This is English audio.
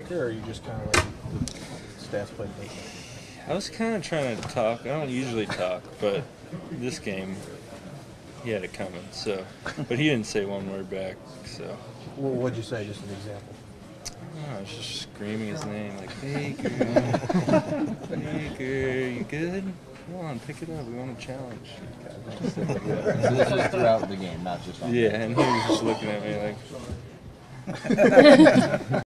Or are you just kind of like the stats play? I was kind of trying to talk. I don't usually talk, but this game, he had it coming. So, but he didn't say one word back. So, Well, what'd you say? Just an example. I was just screaming his name like Baker, Baker, you good? Come on, pick it up. We want a challenge. So this was throughout the game, not just on. Yeah, and he was just looking at me like.